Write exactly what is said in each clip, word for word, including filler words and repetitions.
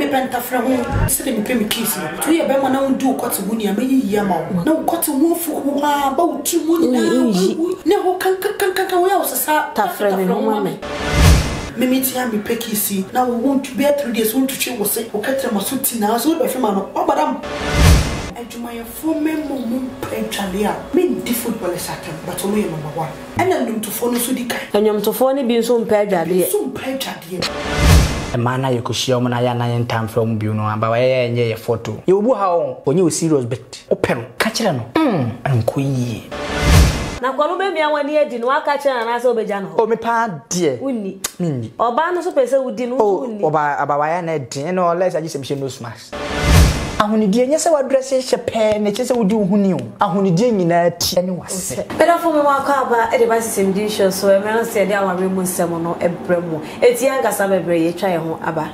me pentafra ho se me pe me kiss no to ye be ma na do kwati hu ni amayi yi ama wo na kwati hu fu hu ha ba uti mu ni ne ho kan kan kan kan wo ya wo sasa tafra me ho me me meet ya me pe kiss na wo want to be three days want to che wo se wo katra masuti na so be fe ma no o badam Juma ya for me mum penchalia me di football satem but we number one and then to phone so di kai anyam to phone bi so mpa adwade so mpa adwade e mana ye koshia mo na ya na yen time from bi no aba ye enye ye photo ye obu ha o onye o serious bet open ka kire no mm anko yi na kwalo be bia wani edi no aka kire na so obeja no o me pa de unni minni oba no so pese udi no unni oba aba wa ya na de no let's agi sem no smash ahunidie nyese wa dress shepe ne chese wudi uhuni o ahunidie nyina ti ene wase beda fo me wa kwa aba e de ba Sisi Mu Den Show so e me no se de aware mu nsem no ebremu eti angasa bebre ye twa ye ho aba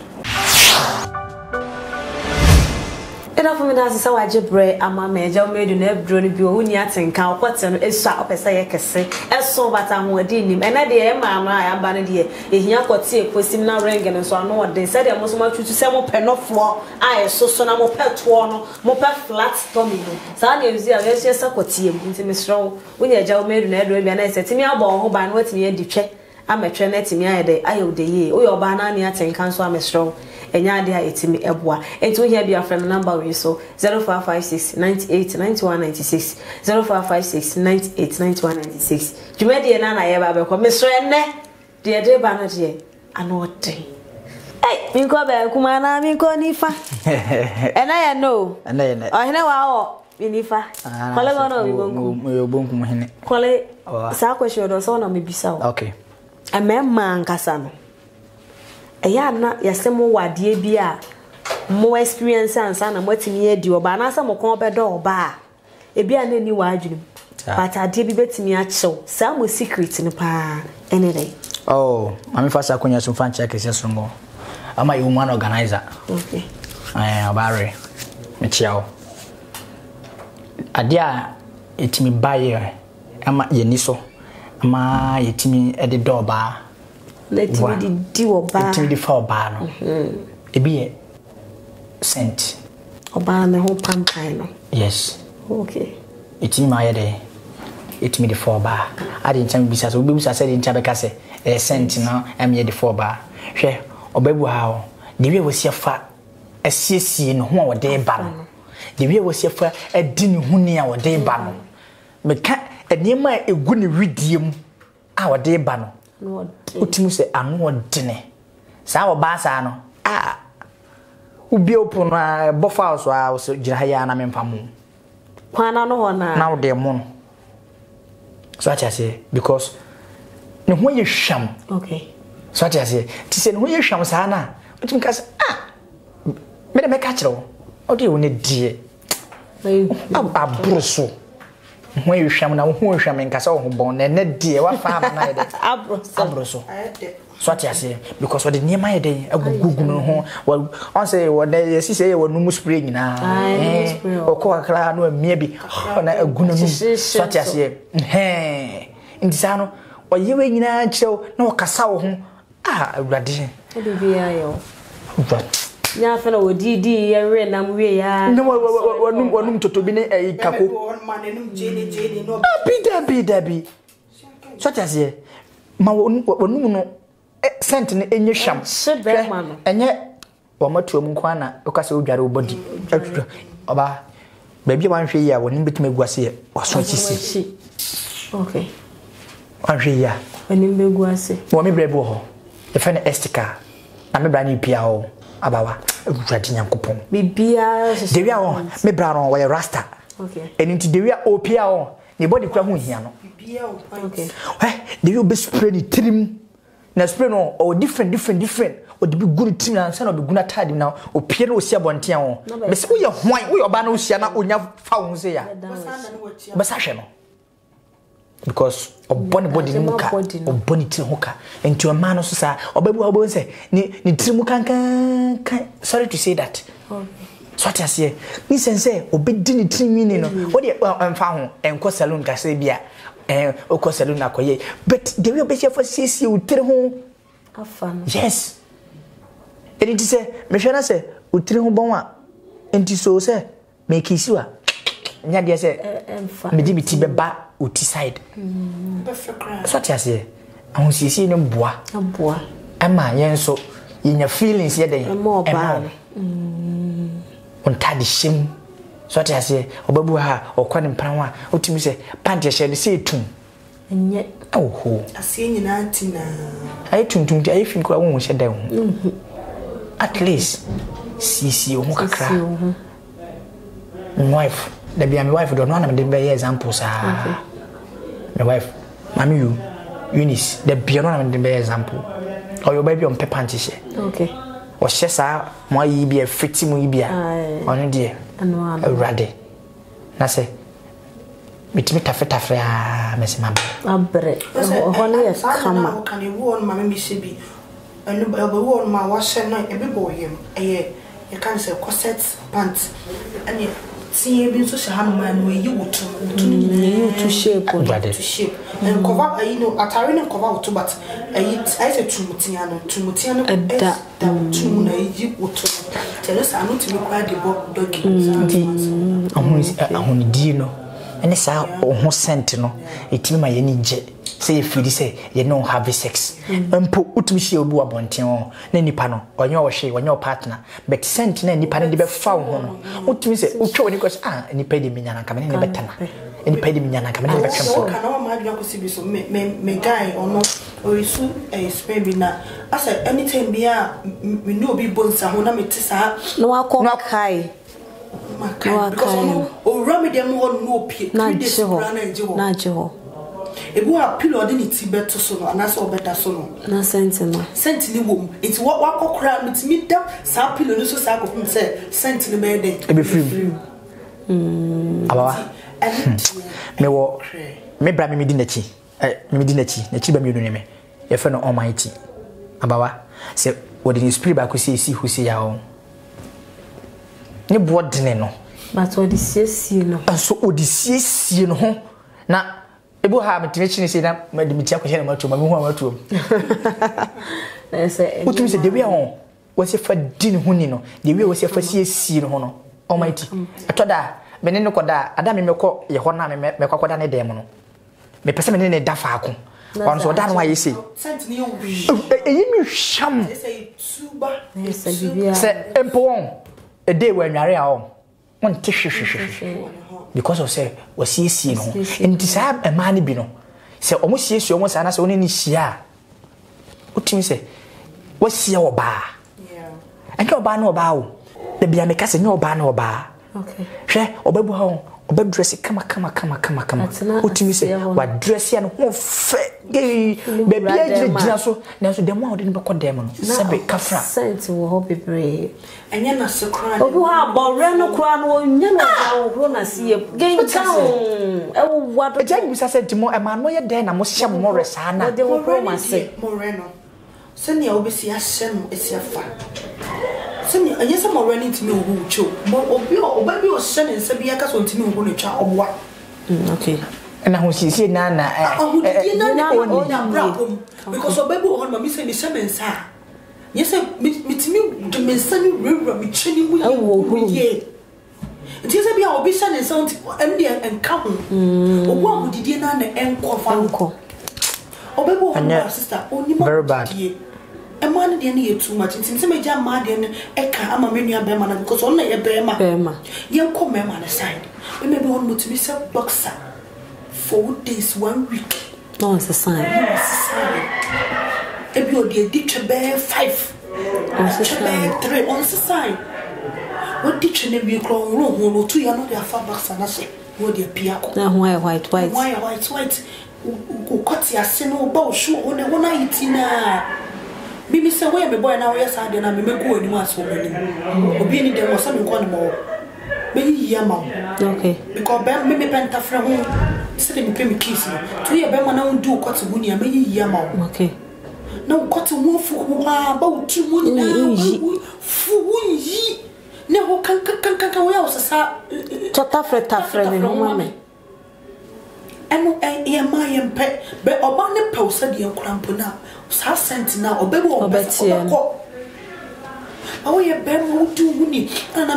eda fo me da se wa jebre ama me eja o medu na ebro ni bi o uni atenka okote no esu a opese ye kese eso bata ho adi nim ena de e ma ama ya ba ne de ehia kote ekosim na ring no so ano ode se de mo so ma tutu se mo penofo a eso so na mo peto no mo pe flat tummy no sa na ezi a ye se kote em nti me sro uni eja o medu na edro bi na se timi abo ho ba no watimi edi twe ametwe na timi ayede ayo de ye o yo ba na ne atenka so amesro enya de a etimi eboa enti wo hia bia from number we so zero five five six nine eight nine one nine six zero five five six nine eight nine one nine six jumedi na na ye ba be ko mesro enne de de ba na de anote eh mi ko be kuma na mi ko ni fa ena ye no ena ye o hene wa o mi fa kole go no mi bonku yo bonku mo hene kole sa question do so na me bisa o okay amemma nkasa no eya na yasemo wade bia mo experience ansa na motimi edi oba na sa mo kon bedo oba e bia na ni wa adwunim but ade bi betimi a chew sa mo secret ni pa ene dey oh mami fasa konya so fan check ese so mo ama you man organizer okay eh obare me chiao ade a etimi baye ama ye ni so ama yetimi ede do oba let me di di oba let me di fa oba no e bi e scent oba me ho pampan no yes okay etimi ma ye de etimi di fa oba ade ncham bisa so obi bisa se de ncha be ka se e scent no am ye di fa oba hwe obabu ha o de wi wosia fa asiesie no ho a wode ba no de wi wosia fa adi ne huni a wode ba no me ka enema egu ne widiem a wode ba no utimu se anu odene sa wo ba sa no ah ubi open na bofa so a so gira ya na mempamu kwana no ho na na wo de mo so acha se because ne ho ye hwam okay so acha se ti se ne ho ye hwam sa na utim ka se ah me de me ka kire wo o de wo ne die abroso ho ye hwam na ho hwam nka se wo ho bon na ne die wa fa na ye de abroso abroso so acha se because what the niema ye de agugugu no ho on say what the Sisi ye wonu mu spray nyina eh okọ akra no amia bi na agunu no so acha se eh ndisa no oyewe nyina chew na okasa wo ho ah awurade e do bia yo nya fa na odidi ye we na mwe ya no wonum wonum totobi ne eh kako manenum jeni jeni no bi da bi da bi so acha se ma wonum no scent ne enye hwam enye wo matuom kwa na okase odware obodi oba baabi wan hwe ya wonim betime guase ye waso chisi okay wan hwe ya wonim be guase wo me brebo ho e fa na estika na me bra ni pia ho abawa odwade nyankopon bibia dewi a wo me bra no wo rasta okay enti dewi a o pia ho ne body kura ho hia no bibia o okay eh dewi be spray ni trim na spray no o different different different o de bi guru team na say no be guna tadi na o pie no o sia bonten ho be se wo ye hwan wo ye oba na o sia na onya fa wo se ya be sa hwe no because o body body ni muka o body tin hoka enti o ma no so sa obabu obo say ni ni trimu kan kan kan sorry to say that okay so tia se ni sense obedi ni trimi ni no wo de amfa ho enko salon ka se bia eh oko salon akoye but the way obechia for Sisi u tere ho afan yes and it say me hwe na say utire ho bon a enti so say make isi wa nya de say me di biti beba uti side so ti ase ahosiesie ne boa aboa ama yenso yenya feelings ye den ema mm ontade shim so ti ase obabu ha okwane mpranwa otimi say pante she de say tum enye oho ase nyina tina ai tuntum ti ai fin ko won she dan ho at least Sisi Mu kakra my wife the be my wife don't know na me be example sa my wife mami you Eunice the be no na me be example or your baby on paper anti she okay o she sa mo yi bi e fiti mu yi bia onu de anu awrade na se mitimi tafetafre a mesima abre ho na ye kama kan e wo on mami mi se bi anu ba wo on ma wa she na e be boyem eh you can say corset pants and you see bi so she ha no man we yi woto to ni to shape to shape and cover you know atare no cover woto but eh I say tumutia no tumutia no da tumu na yi woto tell us anu to me kwa de doggy ahun ahun di no ene sa ho scent no etimi ma ye ni je say feel say you know have sex empo utumi hie obu abonten ho na nipa no onye wo hwe onye partner but scent na nipa ne de be fa ho no utumi say utwe oni ko ah nipa de minya na kama ne betana nipa de minya na kama ne betana kana wa ma adwa ko sibi so me me guy ono orisu eh spend bi na asa anytime bia me no obi bonsa ho na me tisa no akọ kai no kai o rami dem ho no pie na jeho na jeho ebu a pillow de ni ti beto so no anase obeda so no na senti no senti ni wom enti wa wakokra mitimi da sa pillow no so sa akofum se senti ni me den e be free mm abawa me wo me bra me medi nachi eh me medi nachi nachi ba me do ne me ye fe no almighty abawa se wo de ni spirit ba ko se si hu se ya o ne bo dene no but wo de siesie no so wo de siesie no ho na ebu ha metimechi ni se na madimiti akohye na matu mami hu amatu na se utumi se dewe ho wose fa din hu ni no dewe wose fa siesie no ho no almighty atoda mene ne koda ada me mekọ ye ho na me mekwakoda ne dem no me pese me ne da faako on so da no aye se senti ni obi eyi mi hwam se suba se bibia se empo won e dey we nware a o won te hwehwehwe because of say was siesie no enti sa e ma ne bi no se omo siesie omo sa na se oni ni hia utimi se wasia oba yeah anke oba na oba o da bia me kase nya oba na oba okay hwe obabu ha oba dress kama kama kama kama kama utimi se wa dress ya no ho fe gei be bia jira so na so dem a odi ne be kodem no sebe kafra sent wo ho bebre anya na se kra obu ha bore no kra no nya no ha ho na sie gei town e wo wado eja bi sa sent mo e ma no ye den na mo hye mo resa na de wo pro ma se mo re no se ne obesi ahye no esi afa se ne anya se mo re ni timi wo cho mo obi oba bi o hye ne se bi aka so timi wo no twa obwa okay na ho sisi na na eh na na oni na problem because oba bi o ho ma mi se mi se mensa yes mitimi de mensa ni rewra mi chini mu ye nti se bia obi sha ne sound em de enka ho obo amudidie na na enkofa enko oba bi o ho sister oni ma very bad ema na de na ye too much nti se me ja ma de no eka ama me nua be ma na because on na ye be ma be ma ye nko me ma na side me me be on mutimi se boxer four days one week no it's a sign ebi o de di twebe five on twebe three on sign what di twene bi kro nro ho no tu ya no de afa boxer na se wo de pia ko na white white white white white white ko koti ase no ba o shu o ne wona yitina bibi se we me boy na we sa de na me megu ani ma so mani obi ni dem o sa me ko ni mo be yi ya ma okay because be me me penta fra ho se de me pe me kiss tu ye be ma na ndu koti hu ni a me yi ya ma okay na koti hu fu hu ba ba tu mu ni na fu hu yi ne ho kan kan kan kan we o sa tota fre ta fre ni ho ma me eno e ma ye mpe be oba ne pe o sa de enkurampo na sa sent na obebu obetie ko awo ye be mo du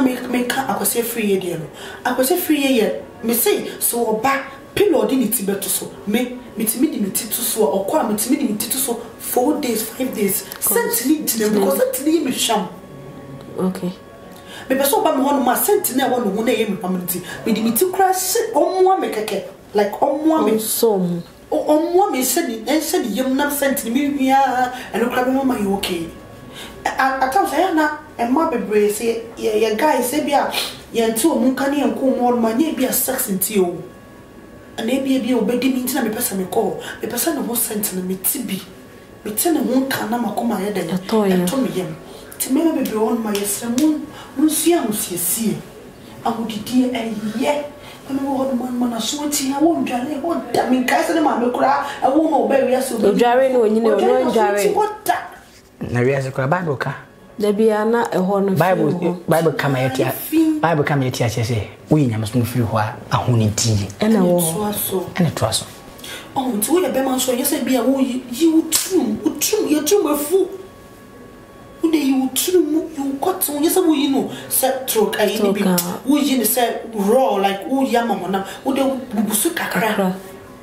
make make akwase free ye no akwase free ye me say so oba pillow di niti beto so me mitimi di niti to so okwa mitimi di niti to so four days five days sentini di because sentini me sham okay me person ba me hono ma sentini e wono hu na ye me pamenti me di niti kra se omwa me keke like omwa me so omwa me se di en se di yem na sentini me bia eno kra be mama you okay atam say na e ma bebre say ye guys say bia ye nti o mun kan ye nko mo ma nye bia sex nti o ana bia bia obedi mi nti na me pesa me call me pesa na ho sentini me tibi me tene ho kan na makoma ye da to me yem ti me me bebre on ma ye sremun mun sia mu siesie ahudidi e ye ana wo hodo man man aso ti ha wo ndwale wo da me kai se ma me kura e wo no ba wi aso ndware no nyine no ndware na wi aso kura Bible ka da bia na e ho no Bible Bible kama yeti Bible kama yeti achese wo nyama so mfiri ho a ahoni ti ena wo ena to aso oh nti wo ye be man so ye se bia wo yi utrum utrum ye trum afu ude yi utrum you got so ye se wo yi no set stroke ayi ni bi wo yi ni se raw like wo ya mama na wo de bubusu kakra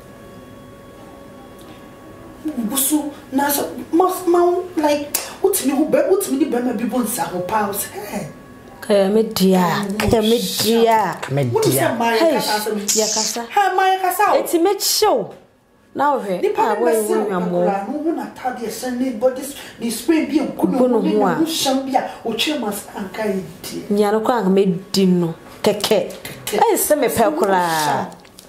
bubusu na so mas ma like utimi ho be utimi ni be ma bi bon sa ho pause eh kaya media kaya media media hey ya kasa ha ma ya kasa eti make show now he ah we we amo no na tade se ne body the spray bi okuno no sham bia o twe mas anka edi nya no kwa medi no keke ai se me pekura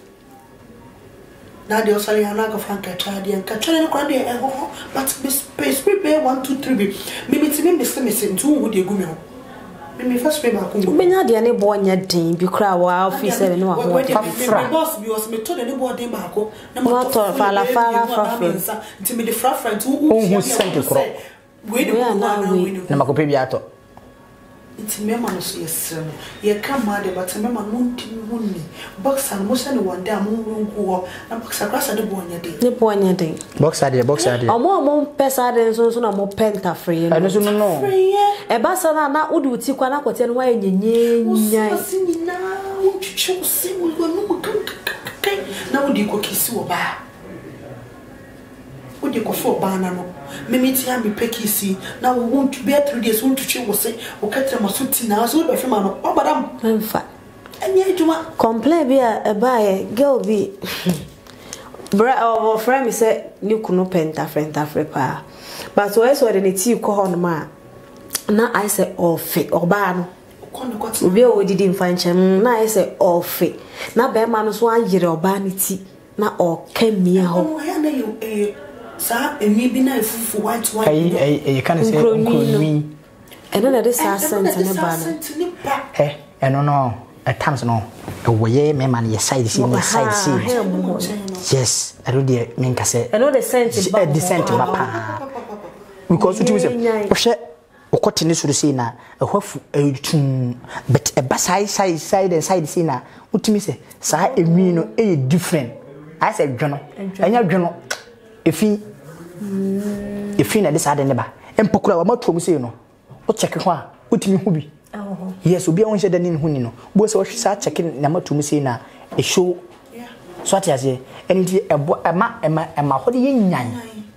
na de osali ana ka fanka tade anka tole no kwa de e ho but spray spray be one two three be me me ti me se me se ntu wo de gu me ho me first spray ba ko me nya de ne bo nya din bi kra wa office no wa ho fafra boss bi was me to de ne bo de ba ko na ma to fala fala fafra nti me de fafra nti wo hu sente kro we de ko na we na makope bi ato nti me ma no so yesre no ye ka ma de but me ma no nti hunni boxer mo se ne wonde am nku ho na boxer krasa de bo nya de ne bo nya de boxer de boxer de omo omo pesa de so so na mo penta free no so no no e ba sa na na udi uti kwa na kote no wa nyenye nya sini na uchicho simu go no kan kan na udi ko kisi wo ba udi ko fo ba na no me meti am be pekisi na wo want to be three days want to che wo say o katra masuti na so be fema no o badam mfa anya ejuma complain bi e ba ye girl bi bra o friend me say ni kunu penta frenta frepa but so eso de ne ti ko ho no ma na I say ofe oba no obi o didi mfa nchen na I say ofe na be ma no so anyire oba ne ti na o kamia ho ya na yo eh sa emi bi na efufu white white ai ai ai kan say nkroni eno na de sa sent ne ba no eh eno no at times no e woye me man ye side see me side see yes I do the men ka say eno de sent ba the sent ba pa because you say ohwe okotene suru sei na ehwafu etum but e ba side side side and side sei na utimi say sa enwi no e different I say dwono enya dwono efi efi na de sa de ne ba empokura wa matom sei no o check ho a utimi hu bi oh yes obi a won hye de ne hu ni no bo se o hwe sa check na matom sei na e show so ati ase enti ebo ema ema ema ho de yenyan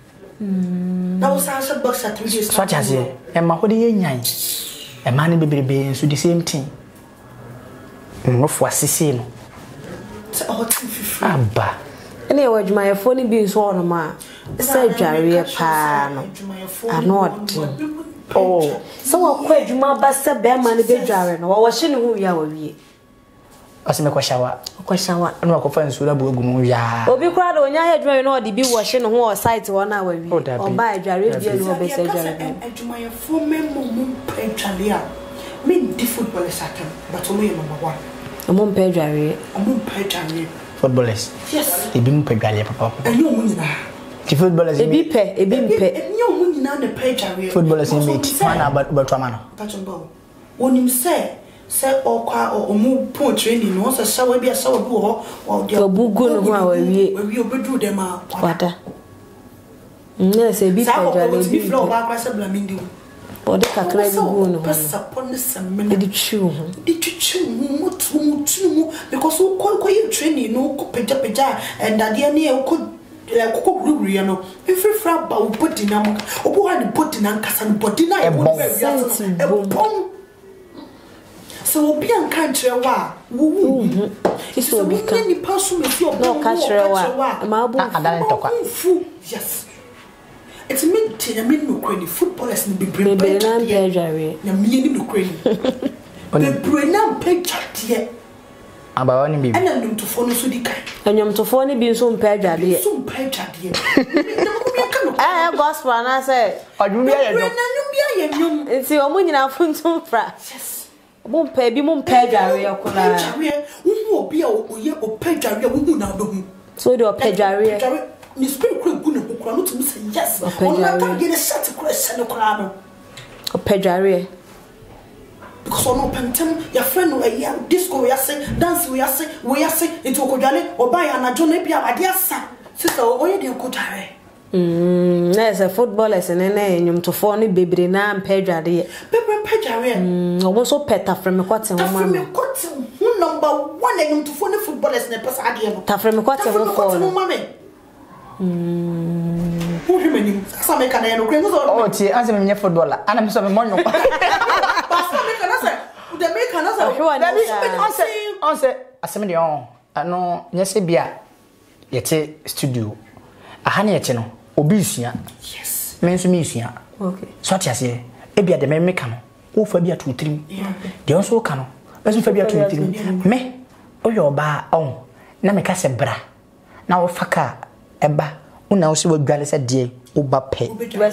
na wo sa so box at three days so ati ase ema ho de yenyan ema ne bebrebe so the same thing no fo asisi no o ti fifi aba ene wa djuma ye fo ni bi so ono ma se dware pa no anod oh so wa kwa djuma ba se be ma ne be dware no wo hye ne hu wi a wa wie asime kwa shawa kwa shawa no akofa nsura bo egu no ya obi kura do nya he dware no de bi wo hye ne hu o site wo na wa wie o ba dware bi no be se dware bi djuma ye fo me mo mo pe dware a me di football satem but o mo ye number one o mo pe dware o mo pe dware footballers yes ebi mu pe dware papa enyo mo nyina ti footballers ebi pe ebi mpe enyo mo nyina na pe dware footballers mate wana ba twama no tachombo wonim se se okwa o mu po training no se sawa bia sawa bi ho o de obugo no ho a wa wie wa wie obedru dem a wada nne se bi pe dware bi flow ba kwa se blamindi Body kakra bi gu no. Pesa pon some men. Did chew. Did you chew mutu mutu because who call you training no peja peja and that near could cook you know. If you frab about putting them, or who had put in Ancasan, but deny a bomb. So be on country wa. It's so we can person with your no country wa. Yes. It's meant to mean no credit footballers and be brave. The meaning no credit. The brain and pay chat yet. About one baby. And I'm to phone so the kind. And you're to phone being soon paid. Soon paid chat yet. I have gospel and I say, I do be a it's your money now from some frats. Yes. Won't pay, be won't pay Jaria. Who will be a year or pay Jaria who now do. So do a pay Jaria. Miss Pinnacle, who to say yes. Or not get a set of question of Colano. A pay Jaria. Because on open time, your friend will a young disco, we are saying, dance, we are saying, we are saying, into Okojale or buy an Ajonapia, my dear son. Sister, or you do good. Hmm, there's a footballer and a name to phone baby now and pay Jaria. Hmm, almost so pet from a quarter from a quarter. Who number one and to phone footballers in a passage. From a quarter of a mammy. Hmm, who do you mean? Some make an end of oh, see, as a mini footballer, and I'm some money. The make another one. Answer, as a million. I know, yes, a beer. Yet, studio. A honey, channel. Obisia. Yes. Men's museum. Okay. So I say, Ebia the Memecano. Oh, Fabia to trim. The also cano. As Fabia to trim. Me. Oh, your bar on. Namicasa bra. Now, Faka. Eba. Una also will gallus a day. Oba pay.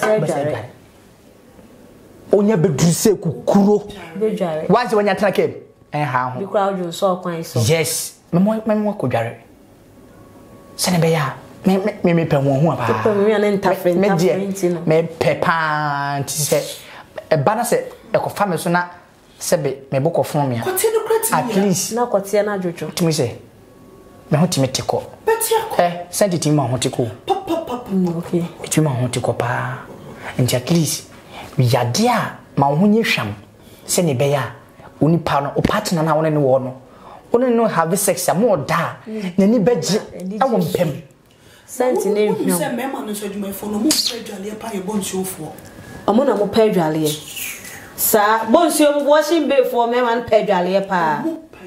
Onya beduse kukuro. Once when you track him. And how? The crowd you saw quite so. Yes. Memo, memo, could jarry. Senebeya. Me me me pe won hu aba me an interfere me me pepa ti se e ba na se e ko fa me so na se be me boko fon me at least na kotie na jojo ti me se me ho ti me tiko eh send it ma ho tiko okay ti ma ho tiko pa and at least we yade a ma ho nye hwam se ne be ya oni pa no o partner na won ne wo no won no have sex am da na ni beje e wo mpem Sentinel, no, sir, Mamma, no, so you may follow me, Pedro, pay a bon show for. A mon of Pedro, sir, Monsieur washing before Mamma Pedro, pa.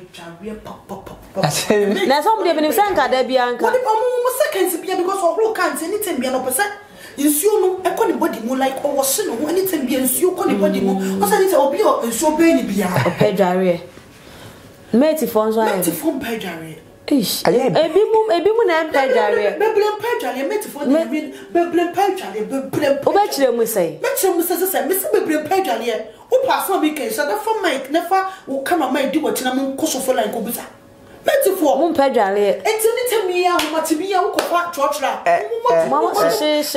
That's somebody even if Sanka, there be uncle. Seconds because of who can't anything be an opposite. You see, no, I can't body more like or was no anything be and you can't body more. What's it will be and so baby be a Pedro. Matey phones, I have to phone Pedro. Ish, a bimum, a bimum, and Pedro, Bebblin Pedro, met for the Bebblin Pedro, Bebblin, we say. Metro says, Mister Bebblin Pedro, who pass on weekends, so that for Mike never will come and do what in a moon cost for like Obuza. Metro for Moon Pedro, and tell me how much to be out of what torture. Mamma says,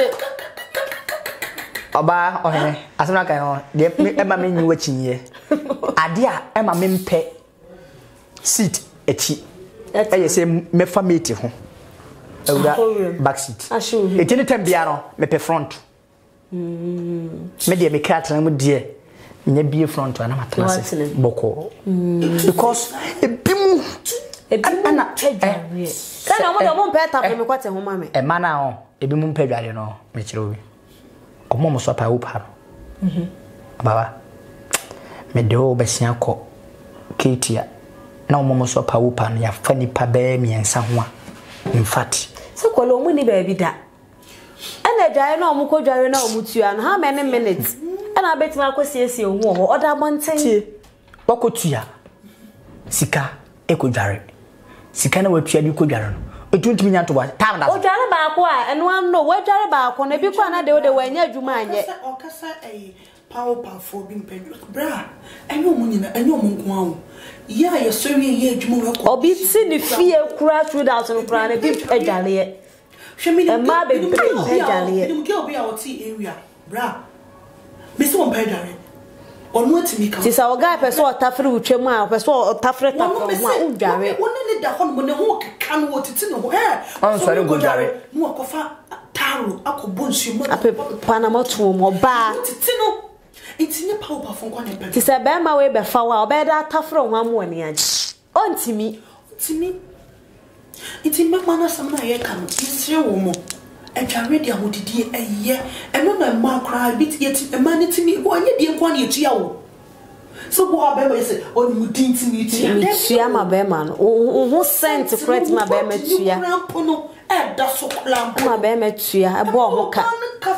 Oba, oh, as I can, the Emma mean you watching ye. Adia, Emma mean pay seat a cheap. I say me family ho. Back seat. It any time biano me pe front. Mm. Me dey me cat na mo dey. Me be front na matrase. Boko. Because e bimu e bimu na pedware. Kana mo dey mo pe tap me kwate ho ma me. E ma na ho e bimu pedware no me kire obi. Omo mo so pa wo pa. Mhm. Baba. Me dey o besia ko Katia. Na omo so pa wo pa no ya fa nipa ba mi ensa ho a in fact so kwalo mu ni ba bi da ana dware na omo ko dware na omo tua no how many minutes ana betima akosiesie ho ho oda bonten wakotua sika e ko dware sika na watua di ko dware no etuntumi nya to ba time da o dware ba ko a eno an no wa dware ba ko na bi ko na de o de wa nya adwuma anye o kasa eh power power bin pedro bra enyo mu nyina enyo mu nko awo ya ya so wie ye adwuma ko obi ti ni fie kura two thousand kura na bi pedale hwemi ni ma be pedale ni mke obi a oti area bra me so on pedale onu atimi ka ti sa o guy person otafre utwem a person otafre tafre ho a udware woni ni da hon mo ne ho keka no otiti no ho eh on sare go dware no akofa taro akobonsu mo ape panama to mo ba otiti no It's in the power of one. Tis a bear my way before our bed at tougher one morning. On to me. To me. It's in my manner some I come. It's your woman. And I read your woody dear a year. And when my mom cried, bit yet a man to me, one year, one year to you. So what I say, oh, you didn't see me. She am a bearman. Who sent to fret my bear met you? That's so clamp. My bear met you. I bought her.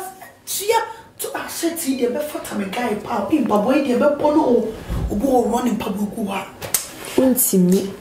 To accept the before time a guy, papa, but boy, the Bepono, or go running public. Won't see me.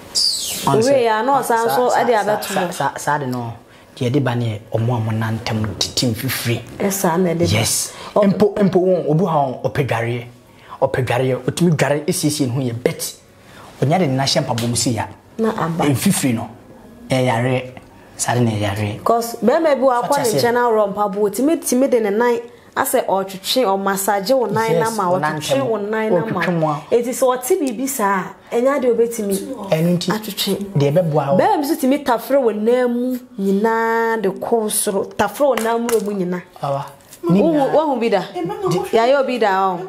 We are not so at the other side. No, the Adibani or Mormon team free. Yes, Empo, Empo, Obuhan, or Pegari, or Pegari, or to me, Gary is seen who you bet. When you're in National Pabusia, not I'm free no. Eh, Saturday, Yare. Because Bema Bua upon the general romp, Pabu, timid, timid in the night. I say, or to train or massage or nine number or to train or nine number. It is what T B B, sir, and I do bet me. And to train. The Bebwa, Bam, to meet Tafro and Nemu, Nina, the course, Tafro, Namu, Munina. What will be there? Yeah, you'll be down.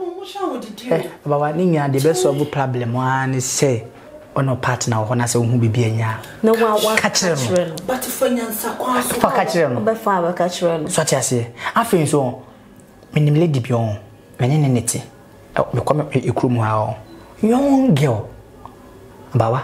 But Nina, the best of the problem one is say, on no partner, when I say, who be being ya. No one catch them. But if I answer, for catch them, by father catch them. Such as say, I feel so. Minim lady bion menene neti e come ekrum ha young girl bawa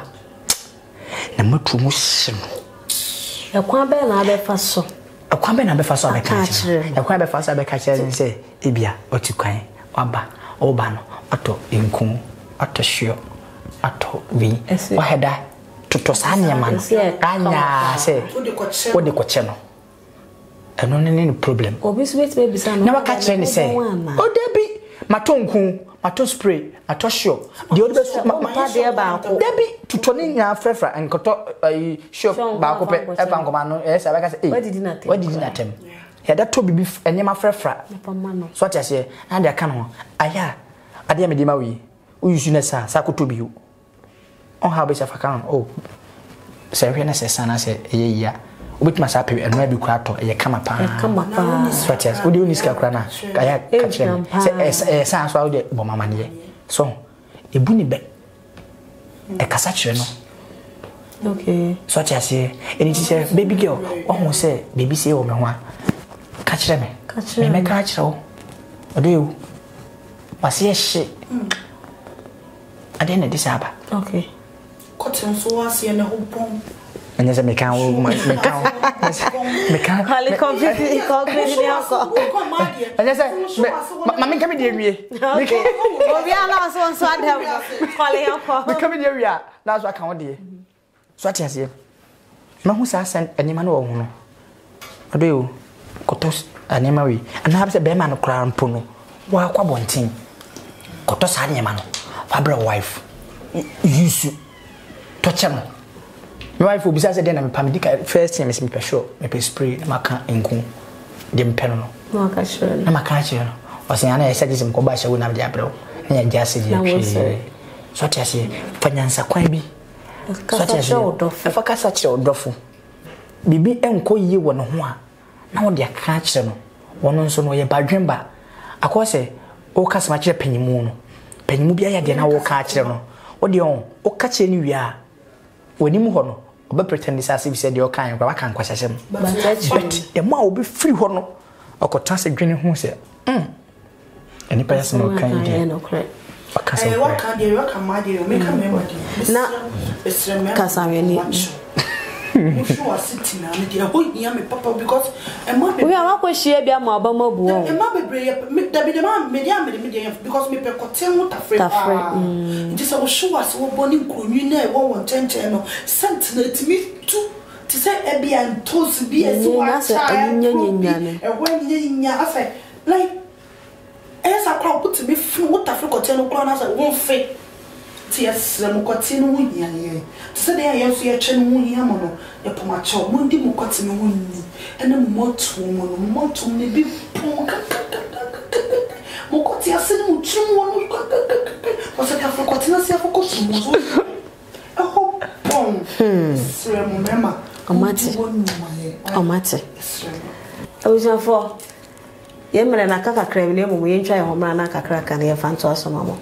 na matrumu hye no e kwa be na be fa so e kwa be na be fa so be ka e kwa be fa so be ka che say ebia otikwan waba oba no ato enku ato hyo ato wi wa heda toto sanya man anya say wo de ko che no and no any problem. Obviously, baby, son. Never catch any say. Oh, Debbie, matonku, maton spray, maton show. The other best, my dear Banco. Debbie, to turning your frefra and coto a show Banco Evancomano. Yes, I say, what did you not? What did you not him? Had that to be beef and yama frefra. So what I say, and I can. Aya, I dear Medimawi. We use Nessa, Saku to be you. On how best of account. Oh, Serena says, son, I said, yeah. With my sappy and maybe quato, a camera pan. Such as would you need Scrana? I catch them. Say, sounds out the bomber. So, a bunny bet a cassation. Okay, such as say, and it is a baby girl, almost say, baby say, oh, my catch them, catch them, make catch all. Or do you? Was yes, she. I didn't decide. Okay. Cotton so I see in the whole pond. And there's a mechanical, mechanical, mechanical, completely, completely. And there's a mammy coming here. Okay, we are now so sad. We come in here. That's what I can't do. So I say, Mamusa sent any man or no. I do. Cotos and Emery, and have the bearman of crown puno. Why, what one thing? Cotos and Yamano, Fabra wife. You touch him. My wife will be said then I'm Pamedica first time is me sure, me spray, Maka and Kum, Dim Penno. No, I catch you. I'm a catcher. Or say, I said this in Cobasha will have the abro, and just say, such as a finance quabi. Such as your doff, if I catch such your doffle. Bibi and call you one one. Now they are catching one on so no ye bad dreamba. I call say, O cast much a penny moon. Penny mubia again, I will catch them. What do you own? O catch any we are. When you move but pretend this as if said your kind, but I can't question him. But the more will be free honor or could toss a green who said, Hm. Any person will kind of correct. What can you work? My dear, make a memory. Now, because I really you sure sitting on the whole yummy papa because a mother we are not share be a mobile mobile. And Mabby Bray, the man, medium, because me per cotel not afraid. Just I was sure as one bonny could you know one ten channel sentinel to me too to say Abby and toast be as one child and when you say like as I crowd put to me what Africa tell no as I won't fake. Yes, I'm cutting win here. Today I am here, Chen Win Yamono, a pomacho, Mundi Mukatino winning, and a mot woman, mot may be Mokotia Sin Chimon was a Cafocotina Safocos. A whole pong. Remember, a matter. A matter. I was for ye mre na kaka krem ne mu ye ntwa ye homra na kakra ka ne ye fanto asomamo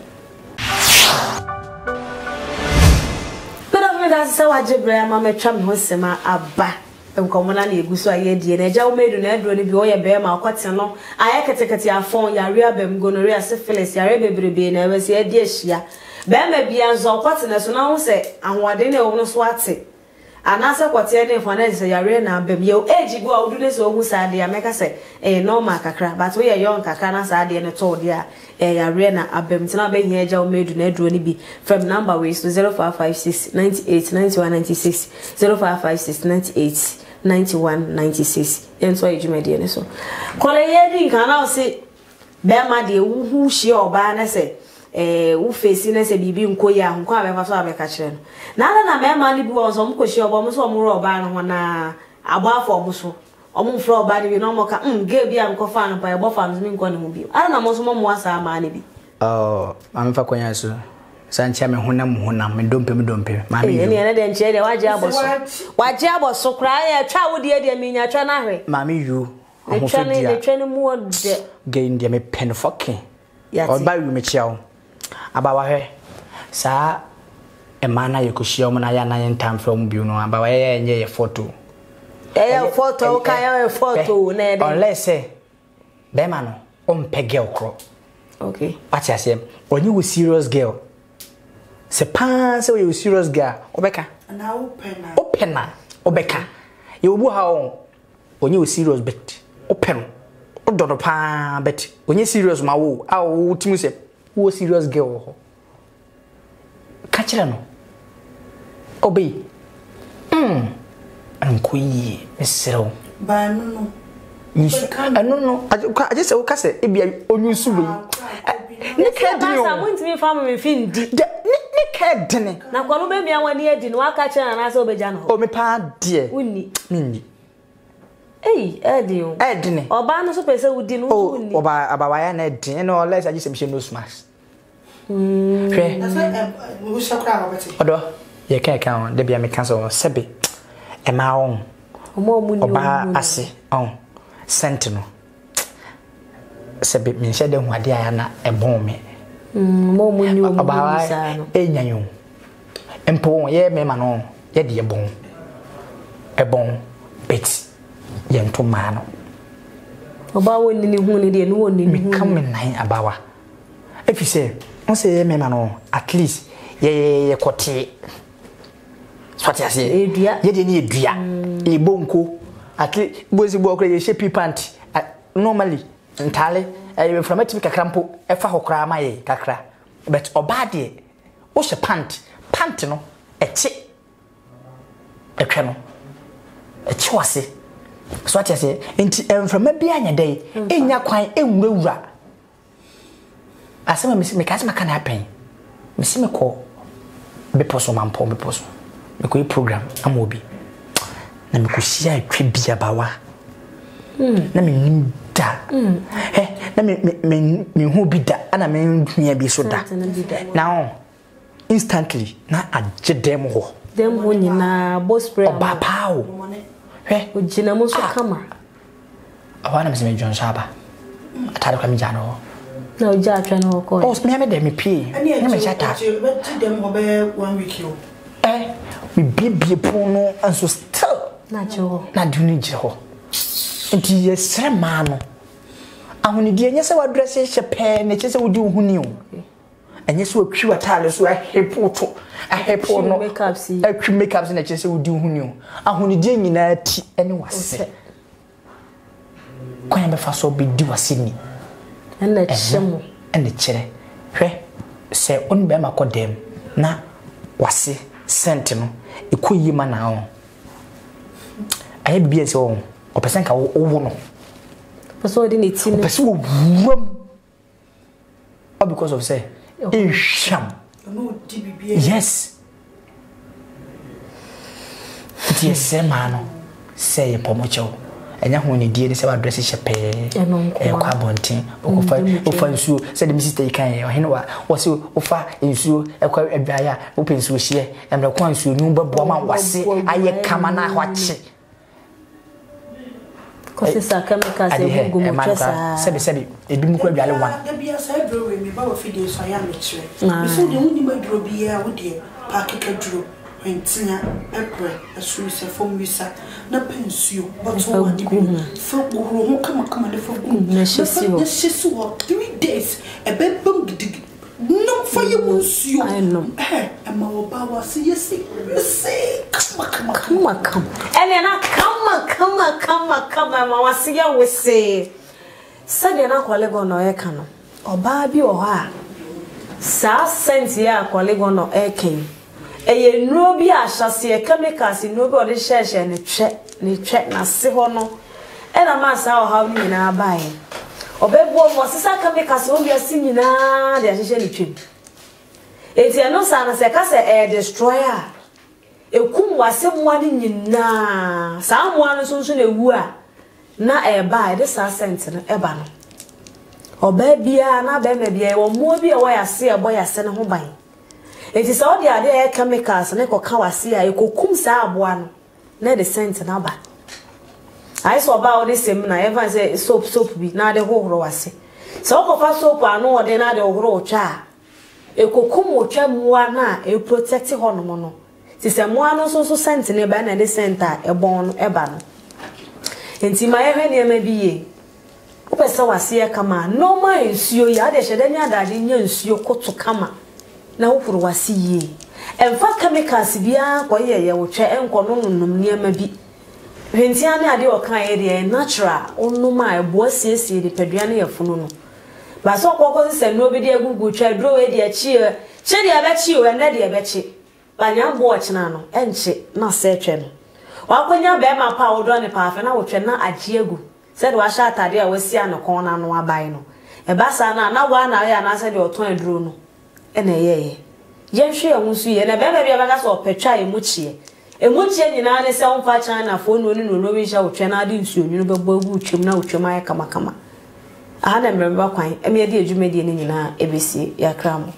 Mera mera se wajibre ama metwa me hosema aba enkomona na eguso aye die na eja umedu na edro ni bi oye be ma akwate no aye ketekete afon yare abem gonorrhea syphilis yare bebrebe na we se edi ahia be ma bia nzo akwate na so na ho se ahwade na ewo so ate anase kwate ne fana se yare na abem ye age go awudu ne so ohu saade ya meka se eh normal kakra but we ye young kakra na saade ne to dia eh yare na abem tina be hia eja umedu na edro ni bi from number we so zero five five six nine eight nine one nine six zero five five six nine eight ninety-one ninety-six enso ejumede ne so kole ye din kana o se be ma de wu hu hie oba na se eh wu face na se bibi nkoyi a nko abefa so abeka kire no na na na me ma ni bi won so mko hie oba mo so mo ro oba no na agba afọ mo so omo fro oba ni bi no mo ka mm ge bi a nko fa no pa e bo fa mi nko ne ho bi ara na mo so mo asa ma ne bi oh am fa kwanya so sancha me honam honam me dompe me dompe ma me ene ene de nche de waje aboso waje aboso kra ya twa wo de de me nya twa na hwe ma me yu twa ne de twa ne mu de ge inde me pen fucking o ba yu me chiao aba wa hwe sa e mana ye kushia mo na ya na ye ntam from bi no aba wa ye ye photo eh photo ka ye photo na de unless eh be ma no on pe girl kro okay what you say only with serious girl se pan se we serious girl obeka na open na open na obeka ye obu ha on onye we serious bet open ododo pa bet onye serious ma wo a wo timu se wo serious girl ho ka kire no obey mm ankoyi mesero ba no no ni no no I just say o ka se e bia onyusu bi ni ka di o sa mo ntimi fa mo me fi ndi ni ka dene na kwanu be mi awani edi no aka kire na se obeja no o me pa de unni minni eh edi o edene oba no so pese udi no unni oba abawa ya na edene no less I just say no smash mm hwe na say wo shakra abati odo ye ka ka on de bia me ka so sebe e ma on omo mu ni oba ase on sentinel sebe mi nhyɛ de hu ade aya na ebon me mm mo mu ni o mu sa no enyanyo empo ye me ma no ye de ebon ebon bet ye nto ma no oba woni ni hu ni de no woni ni hu come nine abawa if you say on say ye me ma no at least ye ye kote swati ase edua ye de ni edua e bonko at least bozi bo okra ye shepi pant normally ntale e from atimi kakrampo e fa hokra ma ye kakra but obade wo she pant pant no e chi e twa no e chi wase so ati ase enti emframa bia anya dai enya kwan enwurawura asema me ka asema kana apen me se me ko be poso mampo be poso me ko program amobi na me ko hia atwa bia bawa mm na me nim da mm eh na me me me hu bi da ana me nhua bi so da now instantly na agye dem ho dem ho nyina bo spray oba pao eh ojina mo so kama awana me se me John Shaba atare kwa mi jano na oja atwa na ko oh me me dem me pie na me chata be dem ho be one week yo eh me bibie pono anso still na jo na duni gye ho enti yesre ma no ahuni die nyese wa dress hye pe na kyese wudi ohuni o enye so atwi watale so ahepoto ahepo no atwi makeups na kyese wudi ohuni o ahuni die nyina ti ene wase kwanya be fa so be di wase ni ene kyemo ene kyere hwe se on be makodem na wase sent no ekoyi ma na o aye bibia se o opesen ka wo wo no person dey neti no person wo wuram all because of say in sham no di bibia yes die se ma no say e pomocho enya ho ne die se wa dress shepe e kwa bontin okofa ofa nsuo say the sister ikan e ohene wa wo se ofa nsuo e kwa adwaya wo pensuo hie emre kwa nsuo nu bebo ma wase aye kama na hwache Cause sa chemicals e go mo chesa. Sebi sebi ebi mu kwa dwale wan. Da bia sa dro we me ba wa fide so ya me kire. Me so de woni ma dro bia wo de package dro. Entia epre asu se fom wisa na pensuo boto wa dibi fo goro ho kama kama de fo gu na shesi wo shesi wo three days e be bam gidig no for you nsuo I know eh e ma wo ba wa se yesi se kama kama kama kama ele na kama kama kama kama ma wa se ya we se sade na kwale go no e ka no oba bi o ha sa senti ya kwale go no e ken eye no bi ahase chemicals no bi o de sheshe ne twe ne twe na se ho no e na ma sa o ha ni na bae obebo mo sisa chemicals o bi asi nyina de ahse ne twe enti no sa na se ka se e destroyer ekum wase mo ani nyina sa mo anu so so na ewu a na e bae de sa sent no e ba no oba bia na be me bia wo mo bi e wo yase e boy yase ne ho ban enti so de ade chemicals ne ko ka wase a ekokum sa aboa no na de scent na ba ai so ba o de sem na even say soap soap bi na de hohoro wase so ko fa soap anu o de na de hohoro otwa ekokum otwa muwa na e protect hono no ti se muwa no so so scent ne ba na de scent a e bon no e ba no enti ma ehwe ne ma biye o pese wase e kama normal ensuo ya de hede nya dade nya ensuo koto kama na hofuru wase ye emfa chemicals bia ko ye ye wo twa enko no nunum niam bi hwentia ne ade o kan ye de natural onuma ebo siesie de peduane ye funu no ba so kokko se no bi de agugu twa dro we de achi e che de abachi o na de abachi ba nya bo ochina no enche na se twa no wa kwanya be ma pa wo do ne pa fa na wo twa na achi agu se de wa sha atade a wasi an kon na no abai no e ba sa na na wa na ya na se de oton adro no ena yeye yenhwe ahunsu ye na be ba bia ba ka so petwa emuchie emuchie nyina ne se onfa chan na fo no ni no no wi sha wotwe na ade nsuo nyino bebo agu twem na wotwem aye kama kama aha na mremba kwan eme de adwuma de ni nyina ebesi ya kramo